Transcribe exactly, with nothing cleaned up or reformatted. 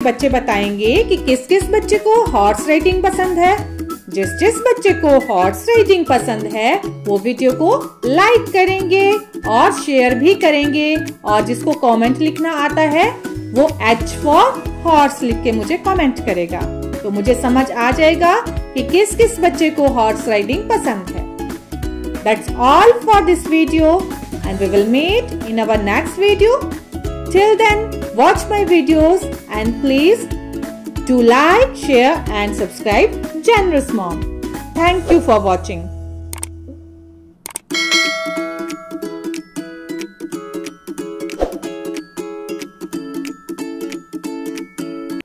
बच्चे बताएंगे कि किस किस बच्चे को हॉर्स राइडिंग पसंद है। जिस जिस बच्चे को हॉर्स राइडिंग पसंद है वो वीडियो को लाइक करेंगे और शेयर भी करेंगे, और जिसको कमेंट लिखना आता है वो एच फॉर हॉर्स लिख के मुझे कमेंट करेगा, तो मुझे समझ आ जाएगा कि किस किस बच्चे को हॉर्स राइडिंग पसंद है। That's all for this video and we will meet in our next video. Till then, watch my videos and please do like, share and subscribe Generous Mom. Thank you for watching.